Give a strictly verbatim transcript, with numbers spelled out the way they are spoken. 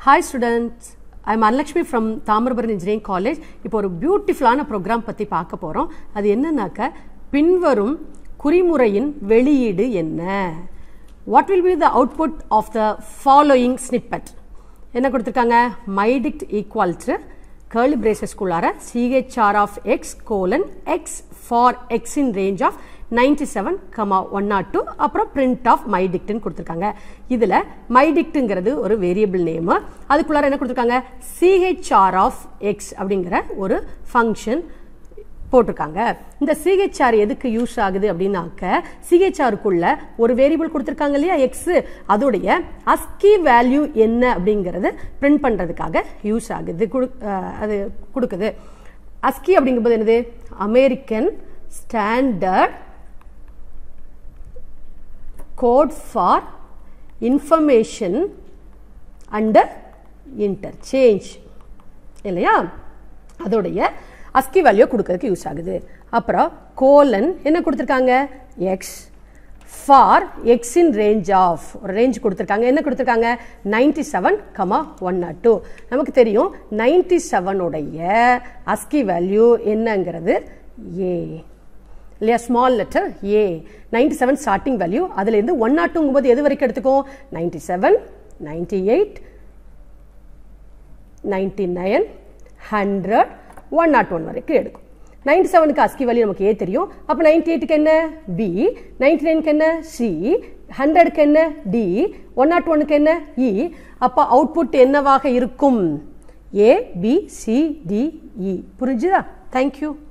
Hi students, I am Anlakshmi from Thamarabaran Engineering College. இப்போ ஒரு பியூட்டிஃபுல்லான ப்ரோக்ராம் பற்றி பார்க்க போகிறோம். அது என்னன்னாக்க பின்வரும் குறிமுறையின் வெளியீடு என்ன? What will be the output of the following snippet? என்ன கொடுத்துருக்காங்க? mydict equal to curly braces குள்ளார chr of x colon x for x in range of ninety-seven, one oh two அப்புறம் print of mydict ன்னு கொடுத்திருக்காங்க. இதுல mydict ங்கிறது ஒரு variable name. அதுக்குள்ளார என்ன கொடுத்திருக்காங்க? chr of x அப்படிங்கிற ஒரு ஃபங்க்ஷன் போட்டிருக்காங்க. இந்த chr எதுக்கு யூஸ் ஆகுது அப்படின்னாக்க chr க்குள்ள ஒரு வேரியபிள் கொடுத்திருக்காங்க இல்லையா x, அதோடைய ASCII வேல்யூ என்ன அப்படிங்கிறது பிரிண்ட் பண்றதுக்காக யூஸ் ஆகுது. அது கொடுக்குது. ASCII அப்படிங்கும்போது என்னது? American standard code for information and interchange இல்லையா? அதோடைய ASCII வேல்யூ கொடுக்கிறதுக்கு யூஸ் ஆகுது. அப்புறம் கோலன் என்ன கொடுத்திருக்காங்க? x for x in range of ஒரு ரேஞ்ச் கொடுத்திருக்காங்க. என்ன கொடுத்திருக்காங்க? ninety-seven, one oh two. நமக்கு தெரியும் ninety-seven உடைய ASCII வேல்யூ என்னங்கிறது a இல்லையா? Small letter a. ninety-seven starting value. அதுல இருந்து one oh two ங்கும்போது எது வரைக்கும் எடுத்துக்கும்? ninety-seven, ninety-eight, ninety-nine, one hundred, one oh one வரைக்கும் எடுக்கும். ninety-seven க்கு ASCII வேல்யூ நமக்கு a தெரியும். அப்ப ninety-eight க்கு என்ன? b, ninety-nine க்கு என்ன? c, one hundred க்கு என்ன? d, one oh one க்கு என்ன? e. அப்ப அவுட்புட் என்னவாக இருக்கும்? a, b, c, d, e. புரிஞ்சுதா? Thank you.